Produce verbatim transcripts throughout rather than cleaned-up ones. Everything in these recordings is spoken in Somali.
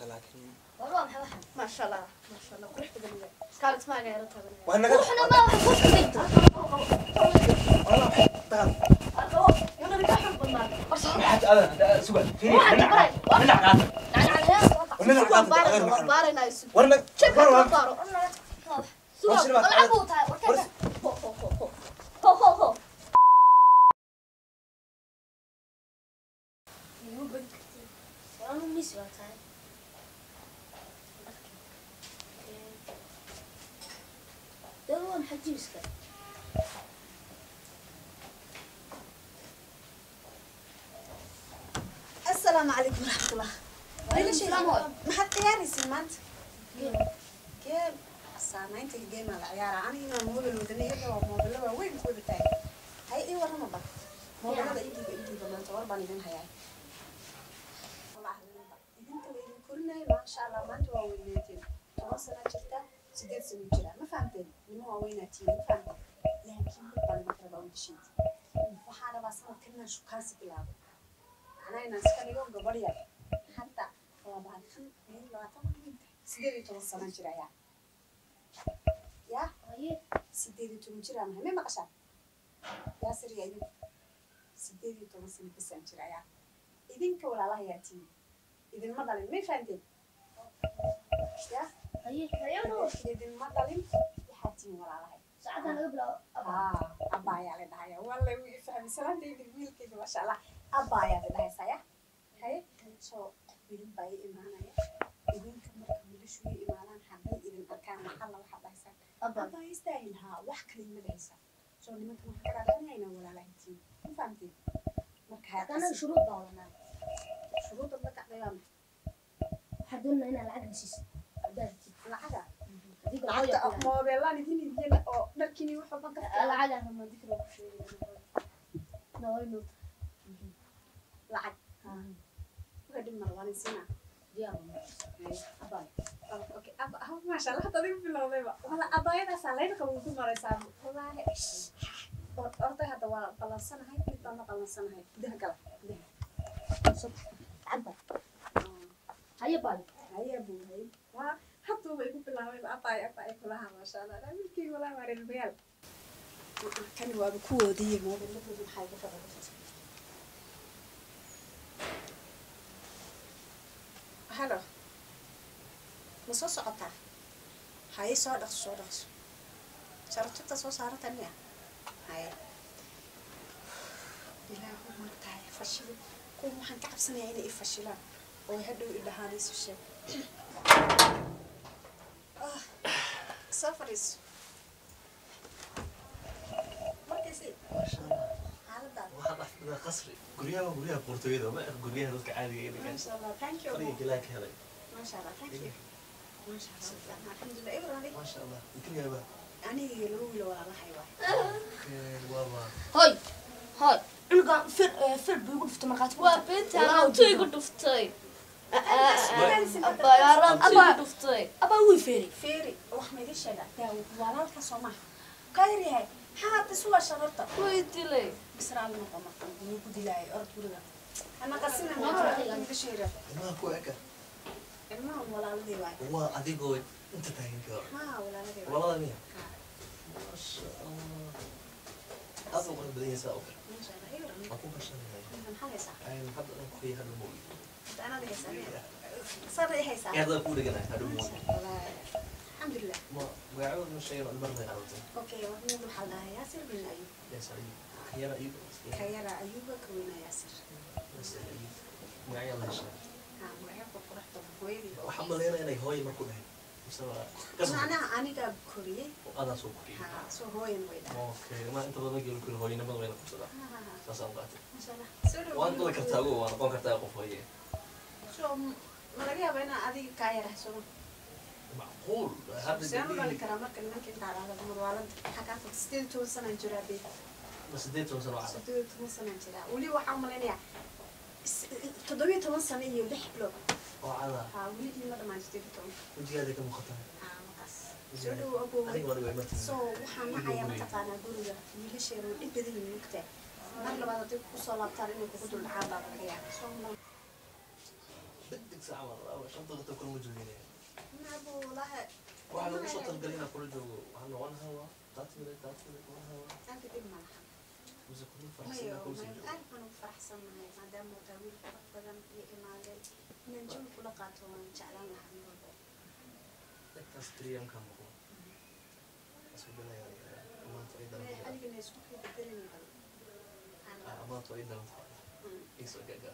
لكن والله محوحة ما شاء الله ما شاء الله قرحت بالله كانت ما غيرتها بالله وانا روحنا ما وحوش بنت والله تعال يلا نكحل بالله حتى انا سؤال في واحد بري ونلعب قاعد يعني على ونلعب قاعد غير بارنا محل بارنا يسوي ورنا شكل ورنا بارو سوق العبوا تاع ورس هو هو هو هو هو هو يو بنت انا ميسي تاع ده محجي مسكر السلام عليكم ورحمة الله وعليكم السلام هو ما حد عياري سمعت كيف سامعينتي الجيم على عيارة أنا هنا موبل ودنيا ده وموبل ده وين كود تاعي هاي إيه ورا ما بقى موبل هذا إيدي بإيدي بما تصور باني بين هاي والله هذا إذن كوي كلنا ما شاء الله ما أنتوا ويناتين تواصل أجرتا سديت سنجرا ما فهمتني لما هو ويناتين ما فهمت لكن بقى ما ترى بقول وحنا بس ما كنا شو كاسب لعبه أنا الناس كانوا يوم قبليا حتى بعد خم من لا طبعا سيدي توصلنا جرايا يا هي سيدي توصلنا ما ما قشع يا سري أيوب سيدي توصلنا بس جرايا إذن كولا الله يأتي إذن ما ضلين ما فهمتين يا هي هي إذن ما ضلين يحتين ولا الله ساعات انا قبل آه أبايا على دهاية والله ويفهم سلام دي بالميل كده ما شاء الله أبايا على دهاية سايا هاي سو بيلم باي إيمانية إذن كم كم شوي إيمانان حبي إذن أركان محل وحب هيسا أبا أبا يستاهلها وح كلمة هيسا سو لما كم حكرا كنا هنا ولا لا هتين مو فهمتين مركها كان شروط ضعنا شروط الله كعبيان حدنا هنا العقد نسيس عدالتي العجا هذيك العجا العقد ما بالله نديني دينا أو نركني وحبك العقد هم ذكروا شيء نوينو العجا وقدم مرة سنة ديالنا أباي أوكي أبا هو ما شاء الله تضيف في اللغة والله أباي ده سالين قبل كل مرة سام والله أرتي هذا والله بلسنا هاي بيتنا بلسنا هاي ده كلا ده صبح عبا هيا بالي هاي أبو هاي واه حتى هو يقول بالله أباي أباي كلها ما شاء الله لا ملكي ولا مارين بيال كان هو بكو دي مو بالله حاجة فرق هلا مسوا سقطها هاي صار صار صارت تصو صارت أنيا هاي إلا هو مرتاح فشل كل ما حنكعب سنة يعني يفشلان ويهدوا إلى هذا الشيء سافريس مركزي ما شاء الله على الدار واحد أحد قصري قريها قريها بورتوغيدا ما قريها ذلك عادي ما شاء الله ثانك يو طريق لك هذا ما شاء الله ثانك يو ما شاء الله الحمد لله إبراهيم ما شاء الله يمكن يا با أنا لو لو ولا حيوان والله هاي هاي أنا فر فر بيقول في تمرقات وبنت أنا تيجي دفتي أبا يا رب تيجي دفتي أبا هو فيري فيري وحمد الشجع تاو ولا الكسومة كايري هاي حاط سوى شرطة ويدي لي بسرعة المقامة يقول دلاي أرد ولا أنا قصنا ما بشيرة ما كويك ما ولا لدي واي هو أديكو أنت تاين كار ما ولا لدي واي والله مين ما شاء الله أصلا قلت بدي أسافر ما شاء الله إبراهيم ما كنت بشتغل من حاجة صح هاي أنا حد أنا كوي هذا المول أنا اللي هسا صار إيه هسا هذا كود جنا هذا المول الحمد لله ما ويعود من الشيء المرة يعود أوكي وهم محلها ياسر بن أيوب يا سعيد خيار أيوب خيار أيوب كوينا ياسر يا سعيد معي الله يشهد ها وعيب وقرحت بويلي وحمل هنا أنا هواي ما كله بس أنا أنا كاب كوري أنا سوق ها سو هوين ويدا أوكي ما أنت بدنا نقول كل هواي نبغى وين نقصده ساسا قاتل ما شاء الله سوري وأنت اللي كرتاجو وأنا قام كرتاجو فوقي شو مرجع بينا أدي كايرة شو معقول هذا سيانو قال كرامة كلمة كنت على هذا الموضوع حكات ستين تون سنة جرابي بس ديت وصلوا على ستين تون سنة جرا ولي وحملني يعني تضوي تون سنة يلح بلو وعلى ها ولي ما ما ستين تون وجي هذا كم خطر ها مقص سودو أبو أنا ولا وين سو وحنا عيا ما تقانا قولوا ولي شيرو إبدي من نكتة مرة بعد تقول صلاة تاريخ وقدر العابة كيا سو تكسر عمل شنطة تاكل مجرمين ما أبو والله واحد لو شنطة القليلة كل جو وحنا وان هوا تعطي لي تعطي لي وان هوا أنت دي ملحق بس كل ما فرحسين يو كل ما سنة أعرف أنا فرحسن معي ما دام متابع بدن إيماني نجوم كل قاتو جعلان لحم كاستريام كم هو بس بدنا يعني ما تقدر ما أنا كنا يسوق في بدلني أنا ما تقدر يسوق جاجا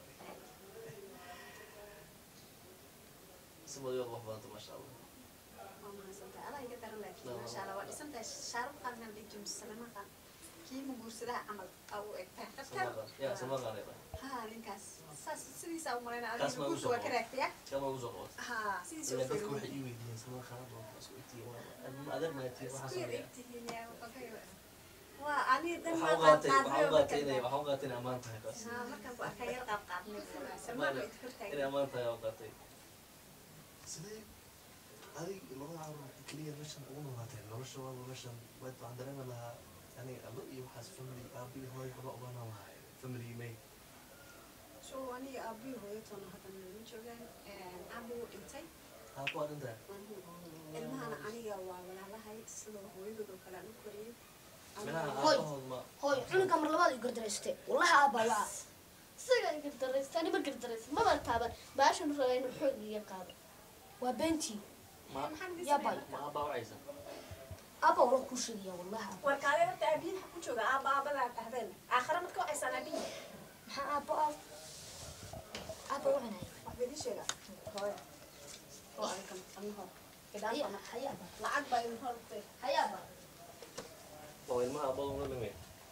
سمو يلا فانت ما شاء الله ما سنت أنا يقدر لك ما شاء الله وإسمت شارب قلنا بيجي مسلمة قال كي مبورسة عمل أو سماغان يا سماغان يا ها لينكاس ساس سيدي ساو مرينا أنا كاس ما بقول وزقوا. سوا كراكتيا كم وزقوا ها سيدي سوا إذا بدك كراكتيا واحد يوي دين سماغان خراب بس قلتي وانا أدر ما يتي وحصل سكوير لي إكتينيا وكاي وأنا دم ما وحوقاتي قاد وحوقاتي وحوقاتي أمانتها بس ها ما كان بقى يرقب قابني سما ما يتفرتاي إني أمانتها وقاتي سيدي هذه اللغة العربية كلية مشان أقول مراتين لو الشباب مشان ما يطلع عندنا لها يعني أبوي وحاس فملي أبي هاي كل أبانا معي فملي مي شو أنا أبي هو يتونا هذا من شغلان أبو إنتي أبو أنت المهنا أنا ولا لها سلو هو يدو كلام كوري منها هاي. أبوه ما hooy cunuga mar labaad i gardareystay wallahi aabaa waa isaga gardaraysta anima gardaraysta maba taaban baashan rabaa inuu xoog iga qaado waa beentii ما yaa bay ما أبا وعيسى aabaa wala kuu sheegaya wallahi aabaa warkaale horta aabiin ha ku jooga aaba aabadaa dhahdeen aakhira marka waxaysan aabiin maxaa aabbo aab aabba u cunaya waxba idin sheega hooya oo ay kan annaho haya kidaafana haya aabba lacag baa idin hortay haya aabba هو المها أبوه ولا مي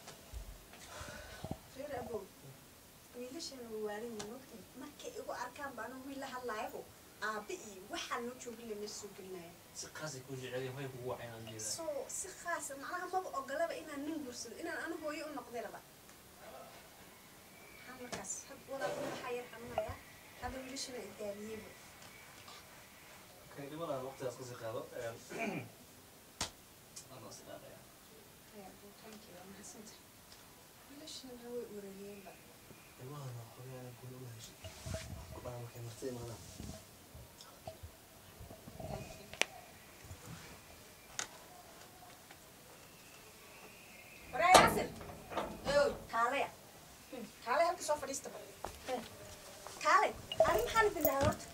reer abow wiilashan waarin moogtay markay igu arkaan baana wiil la hadlaayo aabe iyo waxaan noo joogin lama soo gelinaya سقاسي كل جعلي هاي هو عين عندي ذا soo si khaasa macnaha maba ogolaba inaan nin guursado inaan anu hooyo u noqday raba maxaa markaas had walaal waxaa yar xanuunaya hadda wiilashana idaaliyeyba كان يقول أنا وقت أسقسي قالوا أنا أصلا يا haya buutaanki waa mahadsantahay wiilashana way urayeenba يقول أنا أخوي أنا أقول له شيء أنا ما كان مرتين أنا waraa yaasir kaalaya kaalay halka soo fadhiista kaalay ani maxaan bilaha horta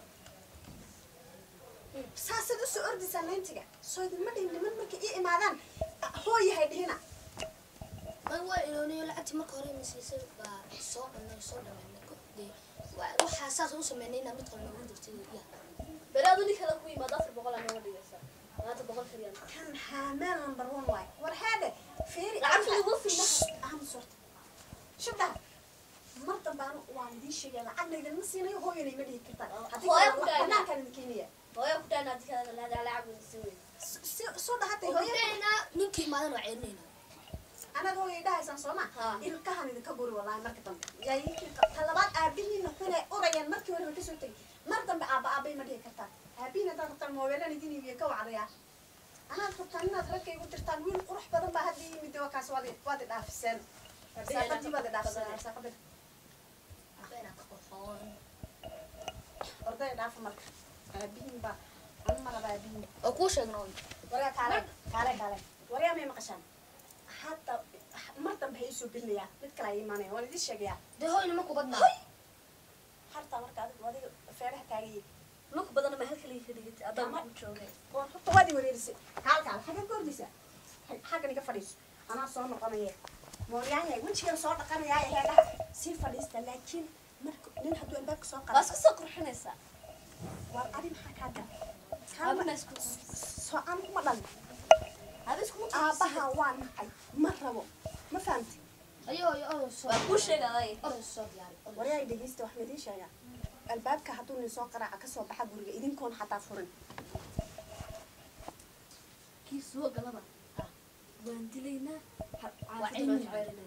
saasaad usoo ordaysaa nayntiga soo idinma dhihin niman markay ii imaadaan hooyahay dhihina man waa ilooniyo lacagtii marka hore masiisay baa soo cunay soo dhameynay kodee waxaa saas u sameynay inaa mid kale noogu dirtay ya beraadu nin kale ku yimaado afar boqol aa nooga dhigaysaa labaatan boqol kaliya kan haameel number one waay war haade fiiri lacagta lagu filma aham sorta shubdaha mar dambaanu waan idiin sheegaya lacagna idinma siinayo hooyanay ma dhihi kartaan Hooyo ku dhahay. banaankaan idin keenaya hooyo ku dhaana adii kale laadaa lacag si weyn Si- soo dhahatay hooya hooyadeena ninkii maadan waa celinayna anaad hooyay dhahaysaan sooma Haa. ilkahan idinka guri wallahi marka dambe yaayinki talabaad aabihiina xunay urayaan markii hore kasoo tegay mar dambe aaba aabay ma dhihi kartaan aabihiin haddaad rabtaan moobeelaan idin iibiya ka wacdaya anaad rabtaan inaad ragga igu dirtaan wiil qurux badan baa hadda yimid waa kaas waad i- waad i dhaafiseen arsaaqadii waad i dhaafiseen arsaaqadii abeena ka qorxoon orday dhaafa marka aabihiin baa anu maraba aabihiin oo kuu sheegna oy waryaa kaale kaale kaale waryaa may maqashaan hadda mar dambe ha iisoo gelinayaa mid kale ay imaanaya waan idiin sheegayaa dee hooy nima kubadnaa hartaa marka adigu adiga feeraha kaagayay lug badan ma halka liiga dhigtay adan ku joogay oo horta waad i wareerisay kaal kaal xagga ka ordaysaa xaggan iga fadhiiso anaa soo noqonaya mooryaanya wejigan soo dhaqanayaa heedhaha sii fadhiista laakiin marka nin hadduu albaabka soo waa qara isku soo qurxinaysaa war adi maxaa kaa gal aabana isku soo aan kuma dhalin hada isku aabbaha waa nacay ma rabo ma fahamti ayo ayo oday soo waa kuu sheegaday oday soo diyaari waryaay dhegeysta wax maidiin sheegaa albaabka hadduu nin soo qaraaca kasoo baxa guriga idinkoon xataa furin kii soo galaba waan dilaynaa waa cilmi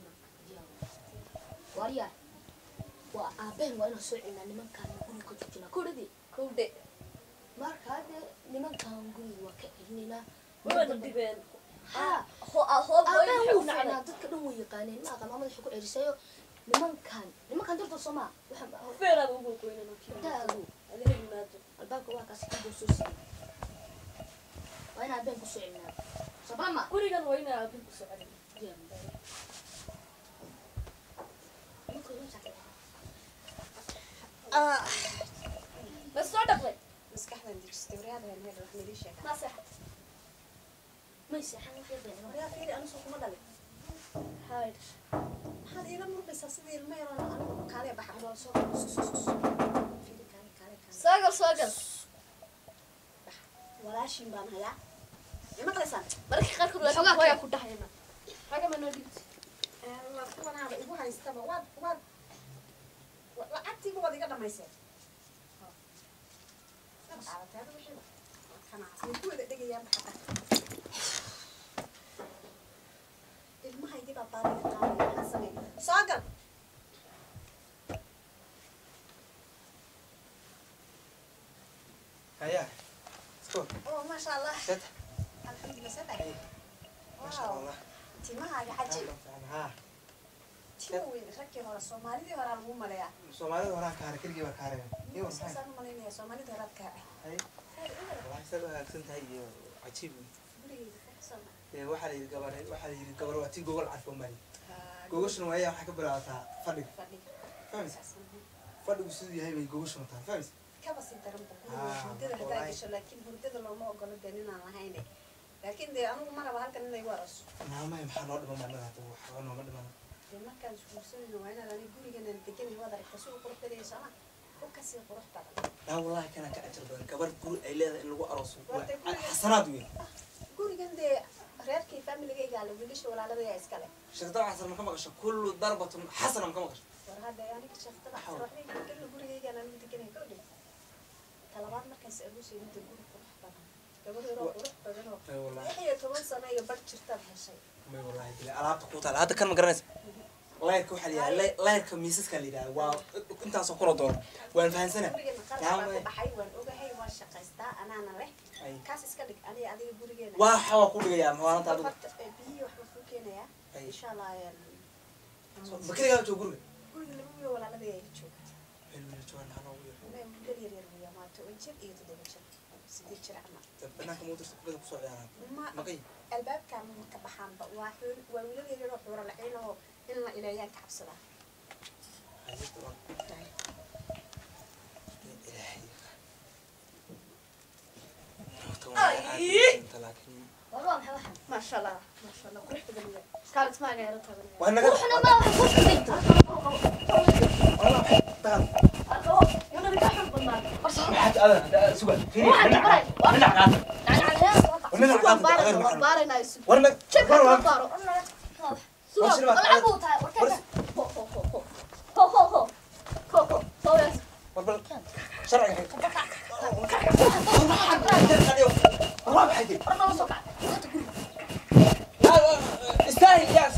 waryaa waa aabeen waa inaan soo celinaa nimankaan guriga ka joojinaa kuridi kowdhe marka hadde nimankaan guriga waa ka celinaynaa wana dhibeen haa hoob hoob aabeen hooy wuu ficnaa dadka dhan way yaqaaneen ma aqaan maamada waxay ku celisayo nimankaan nimankaan dartood soomaa waxa feeraad ugu goynana daagu adiga yimaado albaabka waa kaasi ka goosoosi waa inaad been ku soo cilnaado sabrama gurigan waa inaa abin ku socodin ah bas soo dhaqday maskaxdan dejistay waryaada heen meel wax nidii sheega ma seexad ma seexan waxay been waryaa fiiri anigu kuma dhalin hayr maxaad iila murmaysaa sidii ilmo yaroon anigu kaaliya baxa waa soo fiiri kaali kaali kaali soogal soogal walaashin baan hayaa ima qalaysaan marka qaarkood waa Xogaa xogaa ku dhaxayna xaga ma noo dhigti waa kuwanaaba igu haystaba waad waad lacagtiiba waad iga dhamayseen qaadateeda wixiiba kana way ku wada dhegayaan baxada ilmahaygii baa baariga qaadaya maxaa sameey soo gal هيا اسكت oo maasha allah ست alxamdulillah sada ما شاء الله timahaaga cajiib ها timo weyn raggii hore soomaalidii hore aan ugu maleeyaa Soomaalida horaa kaare keligii baa kaare iyo waxay saasaan u malaynaya soomaalidii hore aad kaacay hay wallahi sad wanaagsan tahay iyo cajiib gurigeyda faraxsan ee waxa la yiri gabar waxa la yiri gabar waa tii gogol carfo mari gogoshan waa waxa ka bilaabataa fadhiga fadhiga fahmis fadhigu siduu yahay bay gogoshan tahay fahmis kaba sii daran Ah, boqol hurdada hadaa wallahi. gasho laakiin hurdada looma ogolo dee ninaan lahayn laakiin dee anigu ma raba halkan inay waraso naamay maxaa noo dhiman baa naga waxa noo ma dhiman dee markaan isguursanayno waa inaad aniga guriganan deganay waad aragta siduu qurux badaya sooma u kasii qurux badan لا والله كان كأجر بدن كبر قول أي لهذا إن لو أرسل Waa dee حسنات وين gurigan dee reerkii familigayga la wiilasha walaalada yaa iskale شغل عصر ما كم قش كل ضربة حسنة ما كم قش war hadda aniga sheektada waxbay guriga gurigayga aan deganay gabadhi talabaad markaas aruusay inta guri qurux badan gabadh yar oo qurux badan oo أي والله lix iyo toban sano iyo bar jirtaad heshay ما والله بلا ألعاب تقوت على هذا كان مقرنس لا يركو حليها لا لا يركو ميسس كان ليها و أنت أصلا كل دور وين فهن سنة gurigeena qarash baan ku baxay waan ogahay waan shaqaystaa anaana leh أي kaas iska dhig aniga adiga gurigeena واحد كل يا ما أنت هذا biyi waxba ku keenaya أي insha allah بكرة يا جو قول guriga laba wiil walaalada yaa jooga حلو اللي جوان أنا ويا meel muddo yar yar weeyaa waa toban jir iyo toddoba jir siddeed jir camal تبنا كم وتر كذا بسرعة يعني ma ما قي albaabkaan ma ka baxaanba waa xool waa wiilal yar yar oo xuuro laciin oo in la ilaayaan ka cabsadaa هذا طبعا إلهي لكن والله maxay waxan ما شاء الله ما شاء الله qurux badan yahay kaalad maaga yaro taban وأنا ruuxna ma wax ku xidhinta والله تعال arko yana ka xun badnaa حتى أنا سؤال فيني waxaan من baray من عقاب ومن waan عقاب غير baarayna waan محرم baarayna isu ورنا check ورنا ka baaro وش اللي lacag buu tahay warkayga ho ho ho ho ho ho ho ho ho ho yes ورنا شرعي هيك والله بحكي warna soo kac استاهل يا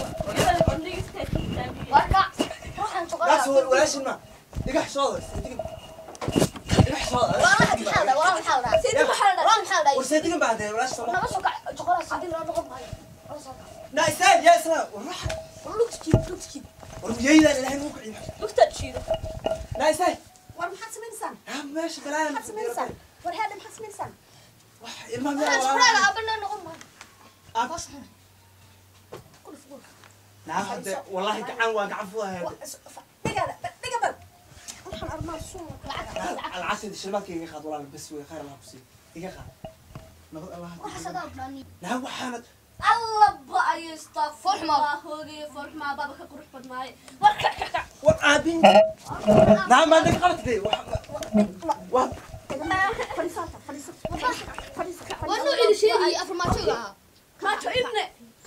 warka ruuxan لا سوى chocolate ولا شيء ما يقح صوت يقح صوت والله maxaa la waa maxaa la sidii waxa la waa maxaa la ورسيتك بعد ولا شيء naga soo kac chocolate sidii loo noqon maayo waa soo kac لا استاهل يا سلام والله lugti lugti ورجيدا الحين مو قاعد lugta jiido لا استاهل war maxaad samaysaan يا ماشي كلام maxaad samaysaan war haada maxaad samaysaan المهم waxaan chocolate abana noqon maayo boos xun kul fuul نعم والله قعان وقعان فوها dhigaada dhiga bal waxaan armaa suun العسل الشباب كي ياخذ والله بس خير الله بسي ياخذ نقول الله waxa sadaa blani لا وحانت alla ba ay astaghfirullah hoogi farxma baba ka qurux badnaay warka ka ka وابين نعم ما عندك غلط ذي واه fadhiisata fadhiisata fadhiisata waa noo celi sheegi afrmaajoga ma to ibne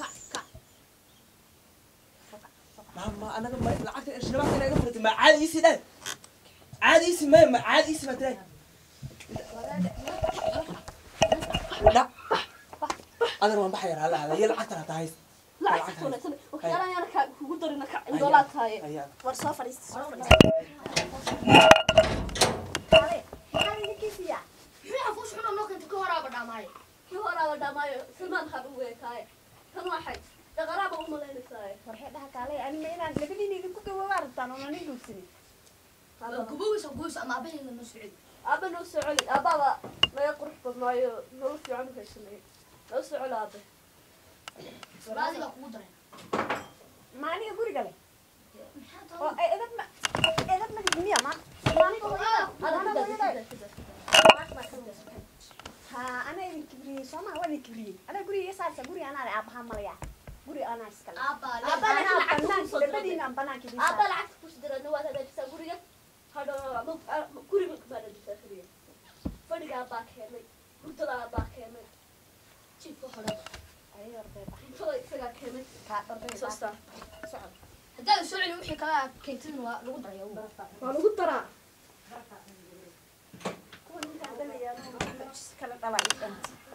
ما انا ما العقل الشباب كان يقفل ما عادي يسي ده عادي يسي ما ما عادي يسي ما ترى لا انا ما بحير هلا هذا هي العقل تاعي la kuna tan waxyaalahan yar ka kugu darina ka indoola tahay ايوه war soo fadhiista maxaa fuush xun noo kanta ka horaaba dhamaay ki horaaba dhamaayo filmaan had u weekaay tan waxay dhaqaraaba u malaynaysaa warxee dhaha kaalay anima inaan labadiin idinku gaboobaa rabtaan oona nin guursanin gubowisa goys ama abaheeda noo socod ابا نو سعولي ابا ما يقرح بدنايو نو في عنك هيسمي نو سعول ابا baadiga kugu daray maaniga guriga leh oo ay edad ma edad ma miya ma maaniga hooyada ha ana idin kibriye soma waa idin kibriye ana guriga saarsa guriga ana leh abaha malaya guriga ana iska leh aba ابا ana لا banaan labadiina banaan kibisa ابا العكس كوش درا نو هذا جسا غوريا هذا غوري ما هذا جسا خريه فدغا با كيمي هurtada ba keemay jiifka hore ay ordey baxay hurtada isaga keemay ka ordey soo star socod haddaan soo celin wixii kala keentin waa lagu daray waa lagu daraa kuwa ninka dhalaya kala dhalay